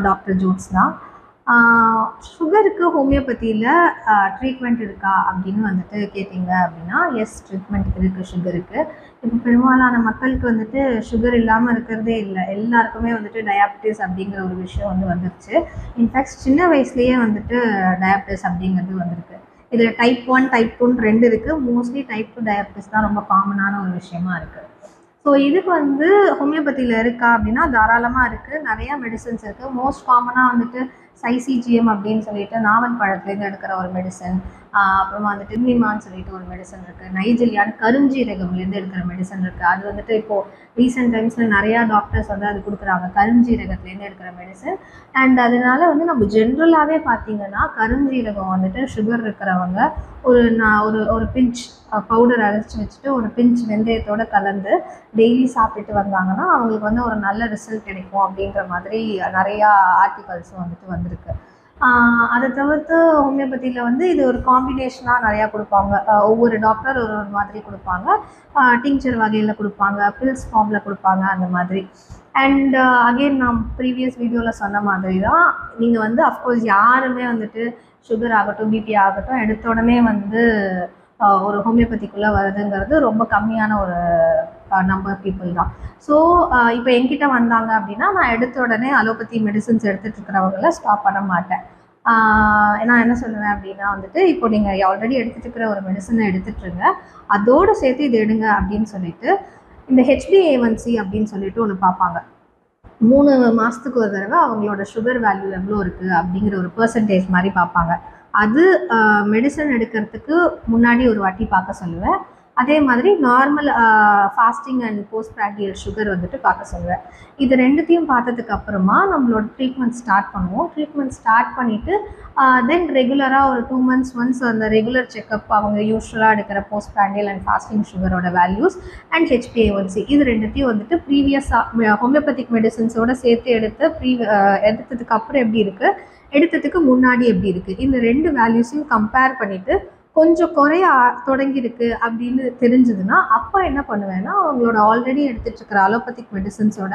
Doctor Jyotsna. சுகருக்கு ஹோமியோபதியில் treatment இருக்கா அப்படின்னு வந்துட்டு கேட்டிங்க அப்படின்னா, எஸ், ட்ரீட்மெண்ட் இருக்குது சுகருக்கு. இப்போ பெரும்பாலான மக்களுக்கு வந்துட்டு சுகர் இல்லாமல் இருக்கிறதே இல்லை. எல்லாருக்குமே வந்துட்டு டயாபெட்டிஸ் அப்படிங்கிற ஒரு விஷயம் வந்துருச்சு. இன்ஃபேக்ட் சின்ன வயசுலேயே வந்துட்டு டயாபெட்டிஸ் அப்படிங்கிறது வந்திருக்கு. இதில் டைப் 1 டைப் 2 2 இருக்குது. மோஸ்ட்லி டைப் 2 டயாபெட்டிஸ் தான் ரொம்ப காமனான ஒரு விஷயமா இருக்குது. ஸோ இதுக்கு வந்து ஹோமியோபதியில் இருக்கா அப்படின்னா தாராளமாக இருக்குது. நிறையா மெடிசன்ஸ் இருக்குது. மோஸ்ட் காமனாக வந்துட்டு சைசிஜிஎம் அப்படின்னு சொல்லிட்டு நாவல் பழத்துலேருந்து எடுக்கிற ஒரு மெடிசன், அப்புறமா வந்துட்டு நிமான்னு சொல்லிட்டு ஒரு மெடிசன் இருக்குது. நைஜிலியான்னு கருஞ்சீரகம்லேருந்து எடுக்கிற மெடிசன் இருக்குது. அது வந்துட்டு இப்போது ரீசெண்ட் டைம்ஸில் நிறையா டாக்டர்ஸ் வந்து அது கொடுக்குறாங்க, கருஞ்சீரகத்துலேருந்து எடுக்கிற மெடிசன். அண்ட் அதனால வந்து நம்ம ஜென்ரலாகவே பார்த்தீங்கன்னா கருஞ்சீரகம் வந்துட்டு சுகர் இருக்கிறவங்க ஒரு பிஞ்ச் பவுடர் அரைச்சி வச்சுட்டு ஒரு பிஞ்ச் வெந்தயத்தோடு கலந்து டெய்லி சாப்பிட்டுட்டு வந்தாங்கன்னா அவங்களுக்கு வந்து ஒரு நல்ல ரிசல்ட் கிடைக்கும் அப்படின்ற மாதிரி நிறையா ஆர்டிகல்ஸும் வந்துட்டு வந்திருக்கு. அதை தவிர்த்து ஹோமியோபதியில் வந்து இது ஒரு காம்பினேஷனாக நிறையா கொடுப்பாங்க. ஒவ்வொரு டாக்டர் ஒரு மாதிரி கொடுப்பாங்க. டிங்சர் வகையில் கொடுப்பாங்க, பில்ஸ் ஃபார்மில் கொடுப்பாங்க, அந்த மாதிரி. அண்ட் அகெயின் நான் ப்ரீவியஸ் வீடியோவில் சொன்ன மாதிரி தான், நீங்கள் வந்து அஃப்கோர்ஸ் யாருமே வந்துட்டு சுகர் ஆகட்டும் பிபி ஆகட்டும் எடுத்த உடனே வந்து ஒரு ஹோமியோபதிக்குள்ளே வருதுங்கிறது ரொம்ப கம்மியான ஒரு நம்பர் பீப்புள் தான். ஸோ இப்போ என்கிட்ட வந்தாங்க அப்படின்னா நான் எடுத்த உடனே அலோபதி மெடிசன்ஸ் எடுத்துகிட்டு இருக்கிறவங்கள ஸ்டாப் பண்ண மாட்டேன். நான் என்ன சொல்லுவேன் அப்படின்னா வந்துட்டு, இப்போ நீங்கள் ஆல்ரெடி எடுத்துகிட்டு இருக்கிற ஒரு மெடிசனை எடுத்துகிட்ருங்க, அதோடு சேர்த்து இது எடுங்க அப்படின்னு சொல்லிட்டு இந்த HbA1c அப்படின்னு சொல்லிட்டு ஒன்று பார்ப்பாங்க. 3 மாதத்துக்கு ஒரு தடவை அவங்களோட சுகர் வேல்யூ எவ்வளோ இருக்குது அப்படிங்கிற ஒரு பெர்சன்டேஜ் மாதிரி பார்ப்பாங்க. அது மெடிசன் எடுக்கிறதுக்கு முன்னாடி ஒரு வாட்டி பார்க்க சொல்லுவேன். அதே மாதிரி normal fasting and post prandial sugar வந்துட்டு பார்க்க சொல்லுவேன். இது ரெண்டுத்தையும் பார்த்ததுக்கு அப்புறமா நம்மளோட ட்ரீட்மெண்ட் ஸ்டார்ட் பண்ணுவோம். ட்ரீட்மெண்ட் ஸ்டார்ட் பண்ணிவிட்டு தென் ரெகுலராக ஒரு 2 months ஒன்ஸ் அந்த ரெகுலர் செக்கப் அவங்க யூஸ்வலாக எடுக்கிற போஸ்ட் ப்ராக்டியல் அண்ட் ஃபாஸ்டிங் சுகரோட வேல்யூஸ் அண்ட் HbA1c இது ரெண்டுத்தையும் வந்துட்டு ப்ரீவியஸாக ஹோமியோபதிக் மெடிசன்ஸோடு சேர்த்து எடுத்ததுக்கு அப்புறம் எப்படி இருக்குது, எடுத்ததுக்கு முன்னாடி எப்படி இருக்குது, இந்த 2 வேல்யூஸையும் கம்பேர் பண்ணிவிட்டு கொஞ்சம் குறைய தொடங்கியிருக்கு அப்படின்னு தெரிஞ்சதுன்னா அப்போ என்ன பண்ணுவேன்னா அவங்களோட ஆல்ரெடி எடுத்துகிட்டு இருக்கிற அலோபதிக் மெடிசன்ஸோட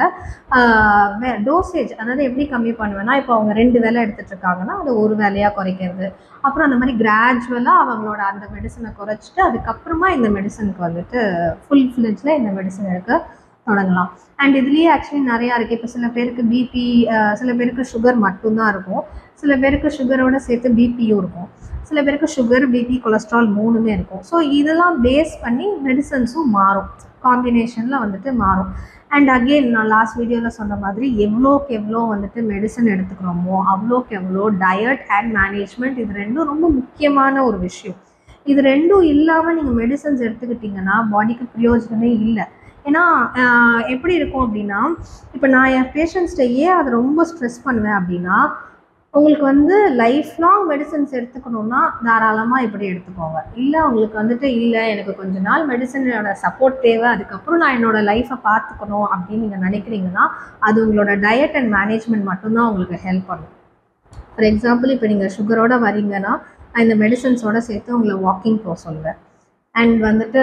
டோசேஜ், அதாவது எப்படி கம்மி பண்ணுவேன்னா, இப்போ அவங்க 2 வேளை எடுத்துகிட்டு இருக்காங்கன்னா அதை ஒரு வேலையாக குறைக்கிறது. அப்புறம் அந்த மாதிரி கிராஜுவலாக அவங்களோட அந்த மெடிசனை குறைச்சிட்டு அதுக்கப்புறமா இந்த மெடிசனுக்கு வந்துட்டு ஃபுல் ஃப்ளெஜ்ல இந்த மெடிசன் எடுக்க தொடங்கலாம். அண்ட் இதுலேயே ஆக்சுவலி நிறையா இருக்குது. இப்போ சில பேருக்கு பிபி, சில பேருக்கு சுகர் மட்டும்தான் இருக்கும், சில பேருக்கு சுகரோடு சேர்த்து பிபியும் இருக்கும், சில பேருக்கு சுகர் பிபி கொலஸ்ட்ரால் 3மே இருக்கும். ஸோ இதெல்லாம் பேஸ் பண்ணி மெடிசன்ஸும் மாறும், காம்பினேஷனில் வந்துட்டு மாறும். அண்ட் அகெயின் நான் லாஸ்ட் வீடியோவில் சொன்ன மாதிரி எவ்வளோக்கு எவ்வளோ வந்துட்டு மெடிசன் எடுத்துக்கிறோமோ அவ்வளோக்கு எவ்வளோ டயட் அண்ட் மேனேஜ்மெண்ட் இது ரெண்டும் ரொம்ப முக்கியமான ஒரு விஷயம். இது ரெண்டும் இல்லாமல் நீங்கள் மெடிசன்ஸ் எடுத்துக்கிட்டிங்கன்னா பாடிக்கு பிரயோஜனமே இல்லை. ஏன்னா எப்படி இருக்கும் அப்படின்னா, இப்போ நான் என் பேஷண்ட்ஸ்கிட்ட ஏன் அதை ரொம்ப ஸ்ட்ரெஸ் பண்ணுவேன் அப்படின்னா, உங்களுக்கு வந்து லைஃப் லாங் மெடிசன்ஸ் எடுத்துக்கணுன்னா தாராளமாக இப்படி எடுத்துக்கோங்க. இல்லை உங்களுக்கு வந்துட்டு இல்லை எனக்கு கொஞ்ச நாள் மெடிசனோட சப்போர்ட் தேவை, அதுக்கப்புறம் நான் என்னோடய லைஃப்பை பார்த்துக்கணும் அப்படின்னு நீங்கள் நினைக்கிறீங்கன்னா அது உங்களோட டயட் அண்ட் மேனேஜ்மெண்ட் மட்டும்தான் உங்களுக்கு ஹெல்ப் பண்ணும். ஃபார் எக்ஸாம்பிள் இப்போ நீங்கள் சுகரோடு வரீங்கன்னா நான் இந்த மெடிசன்ஸோடு சேர்த்து உங்களை வாக்கிங் போக சொல்லுவேன். அண்ட் வந்துட்டு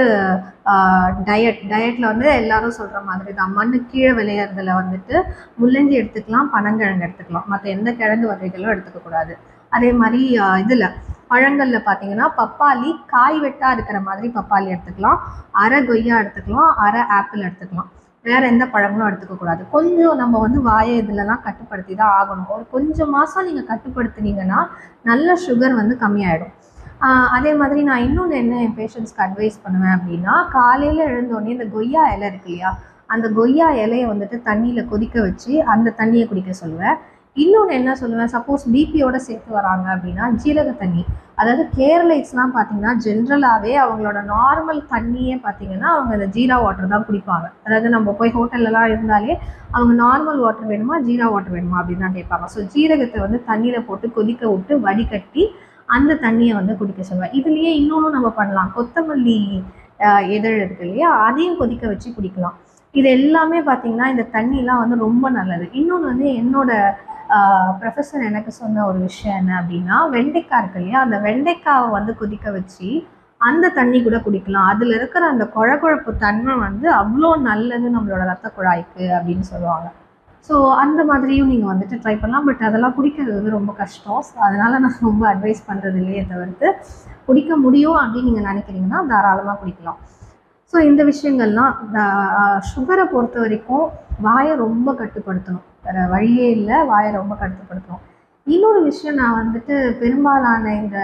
டயட்டில் வந்து எல்லாரும் சொல்கிற மாதிரி தான், மண்ணு கீழே விளையிறதுல வந்துட்டு முள்ளங்கி எடுத்துக்கலாம், பனங்கிழங்கு எடுத்துக்கலாம், மற்ற எந்த கிழங்கு வகைகளும் எடுத்துக்கக்கூடாது. அதே மாதிரி இதில் பழங்களில் பார்த்தீங்கன்னா பப்பாளி காய் வெட்டாக இருக்கிற மாதிரி பப்பாளி எடுத்துக்கலாம், அரை கொய்யா எடுத்துக்கலாம், அரை ஆப்பிள் எடுத்துக்கலாம், வேறு எந்த பழங்களும் எடுத்துக்கக்கூடாது. கொஞ்சம் நம்ம வந்து வாயை இதிலலாம் கட்டுப்படுத்தி தான் ஆகணும். ஒரு கொஞ்சம் மாதம் நீங்கள் கட்டுப்படுத்தினீங்கன்னா நல்ல சுகர் வந்து கம்மியாயிடும். அதே மாதிரி நான் இன்னொன்று என்ன என் பேஷண்ட்ஸ்க்கு அட்வைஸ் பண்ணுவேன் அப்படின்னா, காலையில் எழுந்தோடனே இந்த கொய்யா இலை இருக்கு இல்லையா, அந்த கொய்யா இலையை வந்துட்டு தண்ணியில் கொதிக்க வச்சு அந்த தண்ணியை குடிக்க சொல்லுவேன். இன்னொன்று என்ன சொல்லுவேன், சப்போஸ் பிபியோடு சேர்த்து வராங்க அப்படின்னா ஜீரக தண்ணி, அதாவது கேரளைஸ்லாம் பார்த்தீங்கன்னா ஜென்ரலாகவே அவங்களோட நார்மல் தண்ணியே பார்த்தீங்கன்னா அவங்க இந்த ஜீரா வாட்டர் தான் குடிப்பாங்க. அதாவது நம்ம போய் ஹோட்டல்லலாம் இருந்தாலே அவங்க நார்மல் வாட்டர் வேணுமா ஜீரா வாட்டர் வேணுமா அப்படின்னு தான் கேட்பாங்க. ஸோ ஜீரகத்தை வந்து தண்ணியில் போட்டு கொதிக்க விட்டு வடிகட்டி அந்த தண்ணியை வந்து குடிக்க சொல்லுவேன். இதுலேயே இன்னொன்று நம்ம பண்ணலாம், கொத்தமல்லி இதழ் இருக்கு இல்லையா, அதையும் கொதிக்க வச்சு குடிக்கலாம். இது எல்லாமே பார்த்திங்கன்னா இந்த தண்ணிலாம் வந்து ரொம்ப நல்லது. இன்னொன்று வந்து என்னோட ப்ரொஃபஸர் எனக்கு சொன்ன ஒரு விஷயம் என்ன அப்படின்னா, வெண்டைக்காய் இருக்கு இல்லையா, அந்த வெண்டைக்காவை வந்து கொதிக்க வச்சு அந்த தண்ணி கூட குடிக்கலாம். அதில் இருக்கிற அந்த குழகுழப்பு தன்மை வந்து அவ்வளோ நல்லது நம்மளோட ரத்த குழாய்க்கு அப்படின்னு சொல்லுவாங்க. ஸோ அந்த மாதிரியும் நீங்கள் வந்துட்டு ட்ரை பண்ணலாம். பட் அதெல்லாம் குடிக்கிறது வந்து ரொம்ப கஷ்டம். ஸோ அதனால் நான் ரொம்ப அட்வைஸ் பண்ணுறது இல்லையே தவிர்த்து, குடிக்க முடியும் அப்படின்னு நீங்கள் நினைக்கிறீங்கன்னா தாராளமாக குடிக்கலாம். ஸோ இந்த விஷயங்கள்லாம் சுகரை பொறுத்த வரைக்கும் வாயை ரொம்ப கட்டுப்படுத்தணும். வேறு வழியே இல்லை, வாயை ரொம்ப கட்டுப்படுத்தணும். இன்னொரு விஷயம் நான் வந்துட்டு பெரும்பாலான இந்த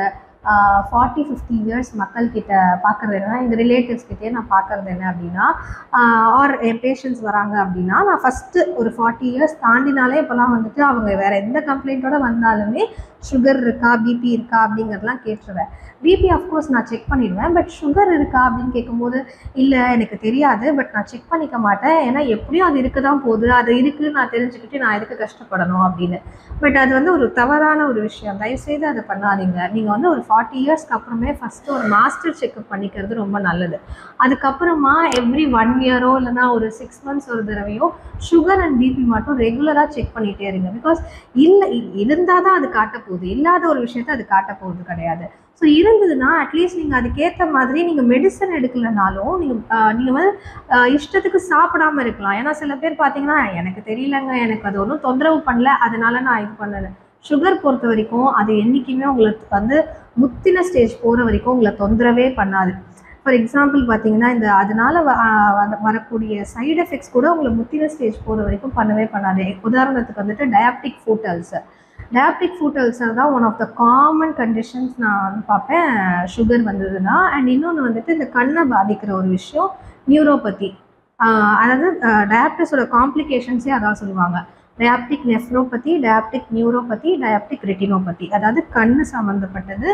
40-50 இயர்ஸ் மக்கள்கிட்ட பார்க்குறது என்னன்னா, எங்கள் ரிலேட்டிவ்ஸ்கிட்டே நான் பார்க்குறது என்ன அப்படின்னா, ஆர் என் பேஷண்ட்ஸ் வராங்க அப்படின்னா, நான் ஃபஸ்ட்டு ஒரு 40 இயர்ஸ் தாண்டினாலே இப்போலாம் வந்துட்டு அவங்க வேறு எந்த கம்ப்ளைண்ட்டோடு வந்தாலுமே சுகர் இருக்கா, பிபி இருக்கா அப்படிங்கிறதுலாம் கேட்டுருவேன். பிபி அஃப்கோர்ஸ் நான் செக் பண்ணிடுவேன். பட் சுகர் இருக்கா அப்படின்னு கேட்கும்போது, இல்லை எனக்கு தெரியாது, பட் நான் செக் பண்ணிக்க மாட்டேன், ஏன்னா எப்படியும் அது இருக்க தான் போகுது, அது இருக்குதுன்னு நான் தெரிஞ்சுக்கிட்டு நான் எதுக்கு கஷ்டப்படணும் அப்படின்னு. பட் அது வந்து ஒரு தவறான ஒரு விஷயம். தயவுசெய்து அதை பண்ணாதீங்க. நீங்கள் வந்து ஒரு 40 இயர்ஸ்க்கு அப்புறமே ஃபஸ்ட்டு ஒரு மாஸ்டர் செக்அப் பண்ணிக்கிறது ரொம்ப நல்லது. அதுக்கப்புறமா எவ்ரி 1 இயரோ இல்லைனா ஒரு 6 மந்த்ஸ் ஒரு தடவையோ சுகர் அண்ட் பிபி மட்டும் ரெகுலராக செக் பண்ணிகிட்டே இருங்க. பிகாஸ் இல்லை இருந்தால் தான் அது காட்ட போகுது, இல்லாத ஒரு விஷயத்த அது காட்ட போகுது கிடையாது. ஸோ இருந்ததுன்னா அட்லீஸ்ட் நீங்கள் அதுக்கேற்ற மாதிரி நீங்கள் மெடிசன் எடுக்கலைனாலும் நீங்கள் வந்து இஷ்டத்துக்கு சாப்பிடாமல் இருக்கலாம். ஏன்னா சில பேர் பார்த்தீங்கன்னா, எனக்கு தெரியலங்க, எனக்கு அது ஒன்றும் தொந்தரவு பண்ணல, அதனால நான் இது பண்ணலை. சுகர் பொறுத்த வரைக்கும் அது என்றைக்குமே உங்களுக்கு வந்து முத்தின ஸ்டேஜ் போகிற வரைக்கும் உங்களை தொந்தரவே பண்ணாது. ஃபார் எக்ஸாம்பிள் பார்த்தீங்கன்னா, இந்த அதனால் வரக்கூடிய சைடு எஃபெக்ட்ஸ் கூட உங்களை முத்தின ஸ்டேஜ் போகிற வரைக்கும் பண்ணவே பண்ணாது. உதாரணத்துக்கு வந்துட்டு diabetic foot ulcer. Diabetic foot ulcer தான் one of the common conditions நான் வந்து பார்ப்பேன் சுகர் வந்ததுன்னா. அண்ட் இன்னொன்று வந்துட்டு இந்த கண்ணை பாதிக்கிற ஒரு விஷயம் நியூரோபதி. அதாவது டயாபிட்டிஸோட காம்ப்ளிகேஷன்ஸே அதான் சொல்லுவாங்க. Diabetic nephropathy, diabetic neuropathy, diabetic retinopathy. அதாவது கண்ணு சம்மந்தப்பட்டது,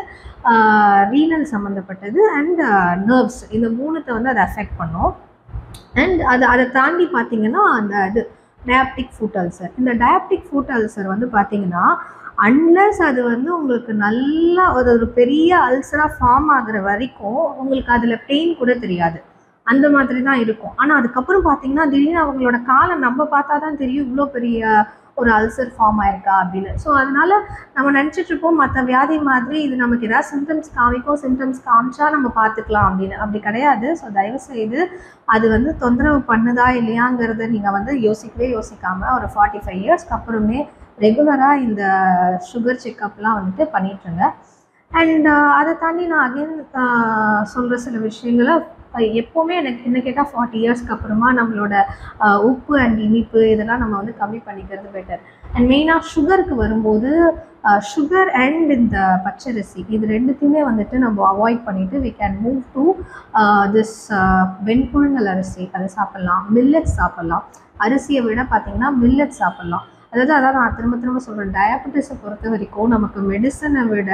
ரீனல் சம்மந்தப்பட்டது அண்ட் நர்வ்ஸ். இந்த 3த்தை வந்து அதை அஃபெக்ட் பண்ணும். அண்ட் அதை தாண்டி பார்த்தீங்கன்னா அந்த இது டயாபெட்டிக் ஃபுட் அல்சர். இந்த டயாபெட்டிக் ஃபுட் அல்சர் வந்து பார்த்தீங்கன்னா, அன்லஸ் அது வந்து உங்களுக்கு நல்லா ஒரு பெரிய அல்சராக ஃபார்ம் ஆகுற வரைக்கும் உங்களுக்கு அதில் பெயின் கூட தெரியாது. அந்த மாதிரி தான் இருக்கும். ஆனால் அதுக்கப்புறம் பார்த்தீங்கன்னா, திடீர்னு அவங்களோட காலை நம்ம பார்த்தா தான் தெரியும் இவ்வளோ பெரிய ஒரு அல்சர் ஃபார்ம் ஆயிருக்கா அப்படின்னு. ஸோ அதனால நம்ம நினச்சிட்ருப்போம் மற்ற வியாதி மாதிரி இது நமக்கு ஏதாவது சிம்டம்ஸ் காமிக்கும், சிம்டம்ஸ் காமிச்சா நம்ம பார்த்துக்கலாம் அப்படின்னு. அப்படி கிடையாது. ஸோ தயவுசெய்து அது வந்து தொந்தரவு பண்ணுதா இல்லையாங்கிறத நீங்கள் வந்து யோசிக்காமல் ஒரு 45 இயர்ஸ்க்கு அப்புறமே ரெகுலராக இந்த சுகர் செக்கப்லாம் வந்துட்டு பண்ணிட்டுருங்க. அண்ட் அதை தாண்டி நான் அகைன் சொல்கிற சில விஷயங்களை எப்போவுமே எனக்கு என்ன கேட்டால் 40 இயர்ஸ்க்கு அப்புறமா நம்மளோட உப்பு அண்ட் இனிப்பு இதெல்லாம் நம்ம வந்து கம்மி பண்ணிக்கிறது பெட்டர். அண்ட் மெயினாக சுகருக்கு வரும்போது சுகர் அண்ட் இந்த பச்சரிசி இது ரெண்டுத்தையுமே வந்துட்டு நம்ம அவாய்ட் பண்ணிவிட்டு we can move to this வெண்புழுங்கல் அரிசி. அதை சாப்பிட்லாம். மில்லட்ஸ் சாப்பிட்லாம். அரிசியை விட பார்த்திங்கன்னா மில்லட்ஸ் சாப்பிட்லாம். அதான் நான் திரும்ப சொல்கிறேன். டயாபெட்டிஸை பொறுத்த வரைக்கும் நமக்கு மெடிசனை விட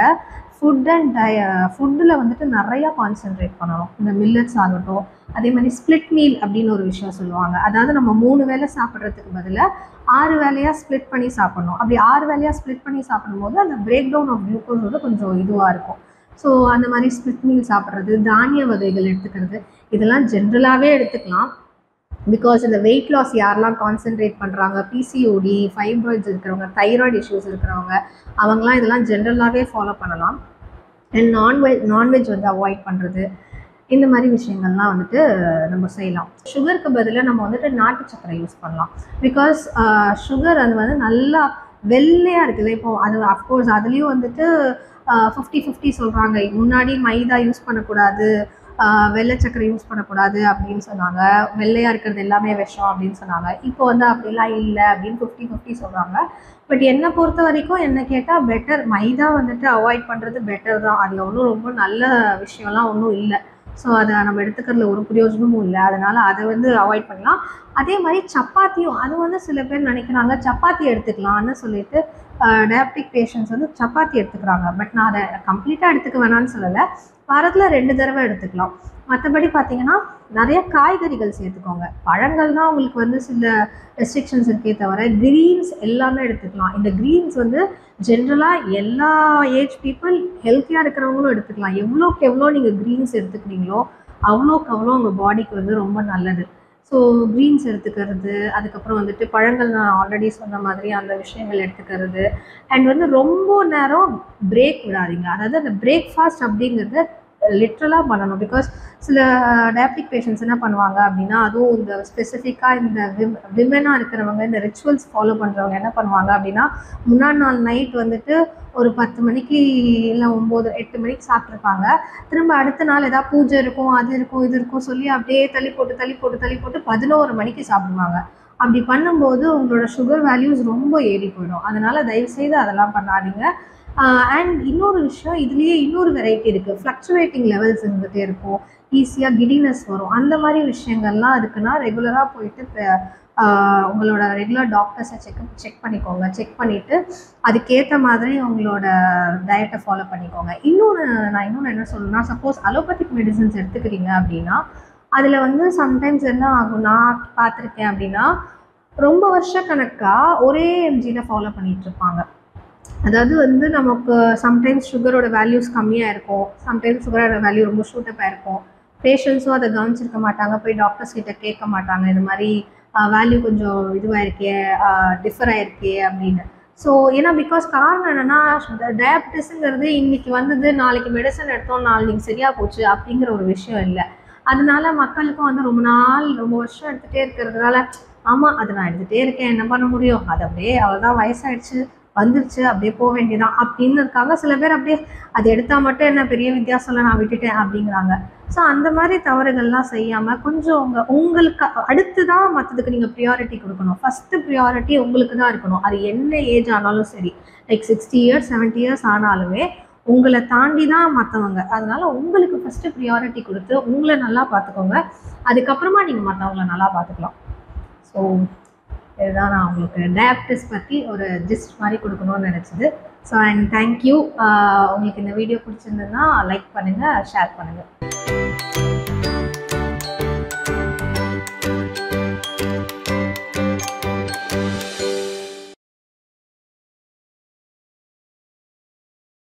ஃபுட்டில் வந்துட்டு நிறையா கான்சென்ட்ரேட் பண்ணணும். இந்த மில்லட்ஸ் ஆகட்டும், அதே மாதிரி ஸ்ப்ளிட் மீல் அப்படின்னு ஒரு விஷயம் சொல்லுவாங்க. அதாவது நம்ம 3 வேளை சாப்பிட்றதுக்கு பதிலாக 6 வேளையாக ஸ்ப்ளிட் பண்ணி சாப்பிட்ணும். அப்படி 6 வேளையாக ஸ்ப்ளிட் பண்ணி சாப்பிடும்போது அந்த பிரேக் டவுன் ஆஃப் குளுக்கோஸ் வந்து கொஞ்சம் இதுவாக இருக்கும். ஸோ அந்த மாதிரி ஸ்ப்ளிட் மீல் சாப்பிட்றது, தானிய வகைகள் எடுத்துக்கிறது, இதெல்லாம் ஜென்ரலாகவே எடுத்துக்கலாம். பிகாஸ் இந்த வெயிட் லாஸ் யாரெல்லாம் கான்சென்ட்ரேட் பண்ணுறாங்க, பிசிஓடி, ஃபைப்ராய்ட்ஸ் இருக்கிறவங்க, தைராய்டு இஷ்யூஸ் இருக்கிறவங்க, அவங்களாம் இதெல்லாம் ஜென்ரலாகவே ஃபாலோ பண்ணலாம். அண்ட் நான்வெஜ் வந்து அவாய்ட் பண்ணுறது, இந்த மாதிரி விஷயங்கள்லாம் வந்துட்டு நம்ம செய்யலாம். சுகருக்கு பதிலாக நம்ம வந்துட்டு நாட்டு சர்க்கரை யூஸ் பண்ணலாம். பிகாஸ் சுகர் அது வந்து நல்லா வெள்ளையாக இருக்குல்ல. இப்போது அது அஃப்கோர்ஸ் அதுலேயும் வந்துட்டு 50-50 சொல்கிறாங்க. முன்னாடி மைதா யூஸ் பண்ணக்கூடாது, வெள்ளை சர்க்கரை யூஸ் பண்ணக்கூடாது அப்படின்னு சொன்னாங்க. வெள்ளையாக இருக்கிறது எல்லாமே விஷம் அப்படின்னு சொன்னாங்க. இப்போ வந்து அப்படிலாம் இல்லை அப்படின்னு 50-50 சொல்கிறாங்க. பட் என்னை பொறுத்த வரைக்கும் என்ன கேட்டால் பெட்டர் மைதா வந்துட்டு அவாய்ட் பண்ணுறது பெட்டர் தான். அதில் ஒன்றும் ரொம்ப நல்ல விஷயம்லாம் ஒன்றும் இல்லை. ஸோ அதை நம்ம எடுத்துக்கிறதுல ஒரு பிரயோஜனமும் இல்லை. அதனால் அதை வந்து அவாய்ட் பண்ணலாம். அதே மாதிரி சப்பாத்தியும், அது வந்து சில பேர் நினைக்கிறாங்க சப்பாத்தி எடுத்துக்கலாம்னு சொல்லிட்டு டயாபெட்டிக் பேஷண்ட்ஸ் வந்து சப்பாத்தி எடுத்துக்கிறாங்க. பட் நான் அதை கம்ப்ளீட்டாக எடுத்துக்க வேணான்னு சொல்லலை. வாரத்தில் 2 தடவை எடுத்துக்கலாம். மற்றபடி பார்த்திங்கன்னா நிறைய காய்கறிகள் சேர்த்துக்கோங்க. பழங்கள் தான் உங்களுக்கு வந்து சில ரெஸ்ட்ரிக்ஷன்ஸ் இருக்கே தவிர க்ரீன்ஸ் எல்லாமே எடுத்துக்கலாம். இந்த க்ரீன்ஸ் வந்து ஜென்ரலாக எல்லா ஏஜ் பீப்புள் ஹெல்த்தியாக இருக்கிறவங்களும் எடுத்துக்கலாம். எவ்வளோக்கு எவ்வளோ நீங்கள் க்ரீன்ஸ் எடுத்துக்கிறீங்களோ அவ்வளோக்கு அவ்வளோ உங்கள் பாடிக்கு வந்து ரொம்ப நல்லது. ஸோ க்ரீன்ஸ் எடுத்துக்கிறது, அதுக்கப்புறம் வந்துட்டு பழங்கள் நான் ஆல்ரெடி சொன்ன மாதிரி அந்த விஷயங்கள் எடுத்துக்கிறது. அண்ட் வந்து ரொம்ப நேரம் பிரேக் விடாதீங்க. அதாவது அந்த பிரேக்ஃபாஸ்ட் அப்படிங்கிறத லிட்ரலாக பண்ணணும். பிகாஸ் சில டயபெட்டிக் பேஷண்ட்ஸ் என்ன பண்ணுவாங்க அப்படின்னா, அதுவும் இந்த ஸ்பெசிஃபிக்காக இந்த விமெனாக இருக்கிறவங்க, இந்த ரிச்சுவல்ஸ் ஃபாலோ பண்ணுறவங்க என்ன பண்ணுவாங்க அப்படின்னா, முன்னாடி நாள் நைட் வந்துட்டு ஒரு 10 மணிக்கு இல்லை 9 8 மணிக்கு சாப்பிட்ருப்பாங்க. திரும்ப அடுத்த நாள் ஏதாவது பூஜை இருக்கும், அது இருக்கும், இது இருக்கும் சொல்லி அப்படியே தள்ளி போட்டு 11 மணிக்கு சாப்பிடுவாங்க. அப்படி பண்ணும்போது உங்களோட சுகர் வேல்யூஸ் ரொம்ப ஏறி போயிடும். அதனால தயவுசெய்து அதெல்லாம் பண்ணாதீங்க. அண்ட் இன்னொரு விஷயம், இதுலேயே இன்னொரு வெரைட்டி இருக்குது. ஃப்ளக்சுவேட்டிங் லெவல்ஸ் இருந்துகிட்டே இருக்கும், ஈஸியாக கிடினஸ் வரும். அந்த மாதிரி விஷயங்கள்லாம் இருக்குன்னா ரெகுலராக போயிட்டு உங்களோட ரெகுலர் டாக்டர்ஸை செக் பண்ணிக்கோங்க. செக் பண்ணிவிட்டு அதுக்கேற்ற மாதிரி உங்களோட டயட்டை ஃபாலோ பண்ணிக்கோங்க. நான் இன்னொன்று என்ன சொல்லணும்னா, சப்போஸ் அலோபதிக் மெடிசன்ஸ் எடுத்துக்கிறீங்க அப்படின்னா அதில் வந்து சம்டைம்ஸ் என்ன ஆகும், நான் பார்த்துருக்கேன் அப்படின்னா, ரொம்ப வருஷக்கணக்காக ஒரே எம்ஜியில் ஃபாலோ பண்ணிகிட்ருப்பாங்க. அதாவது வந்து நமக்கு சம்டைம்ஸ் சுகரோட வேல்யூஸ் கம்மியாக இருக்கும், சம்டைம்ஸ் சுகரோட வேல்யூ ரொம்ப ஷூட்டப்பாக இருக்கும். பேஷண்ட்ஸும் அதை கவனிச்சிருக்க மாட்டாங்க, போய் டாக்டர்ஸ் கிட்ட கேட்க மாட்டாங்க, இது மாதிரி வேல்யூ கொஞ்சம் இதுவாயிருக்கே, டிஃபர் ஆயிருக்கே அப்படின்னு. ஸோ ஏன்னா பிகாஸ் காரணம் என்னென்னா, டயபிட்டிஸுங்கிறது இன்றைக்கி வந்தது, நாளைக்கு மெடிசன் எடுத்தோம், நாளைக்கு சரியாக போச்சு அப்படிங்கிற ஒரு விஷயம் இல்லை. அதனால மக்களுக்கும் வந்து ரொம்ப வருஷம் எடுத்துகிட்டே இருக்கிறதுனால, ஆமாம் அது நான் எடுத்துகிட்டே இருக்கேன், என்ன பண்ண முடியும், அது அப்படியே அவ்வளோதான், வயசாகிடுச்சு வந்துருச்சு அப்படியே போக வேண்டியதான் அப்படின்னு இருக்காங்க. சில பேர் அப்படியே அது எடுத்தால் மட்டும் என்ன பெரிய வித்தியாசம் இல்லை, நான் விட்டுட்டேன் அப்படிங்கிறாங்க. ஸோ அந்த மாதிரி தவறுகள்லாம் செய்யாமல் கொஞ்சம் உங்களுக்கு அடுத்து தான் மற்றதுக்கு நீங்கள் ப்ரியாரிட்டி கொடுக்கணும். ஃபஸ்ட்டு ப்ரியாரிட்டி உங்களுக்கு தான் இருக்கணும். அது என்ன ஏஜ் ஆனாலும் சரி, லைக் 60 இயர்ஸ் 70 இயர்ஸ் ஆனாலுமே உங்களை தாண்டி தான் மற்றவங்க. அதனால உங்களுக்கு ஃபஸ்ட்டு ப்ரியாரிட்டி கொடுத்து உங்களை நல்லா பார்த்துக்கோங்க. அதுக்கப்புறமா நீங்கள் மற்றவங்களை நல்லா பார்த்துக்கலாம். ஸோ இதுதான் நான் உங்களுக்கு டயபிட்டிஸ் பற்றி ஒரு ஜிஸ்ட் மாதிரி கொடுக்கணும்னு நினச்சது. So and thank you. உங்களுக்கு இந்த வீடியோ பிடிச்சிருந்ததுன்னா லைக் பண்ணுங்கள், ஷேர் பண்ணுங்கள்.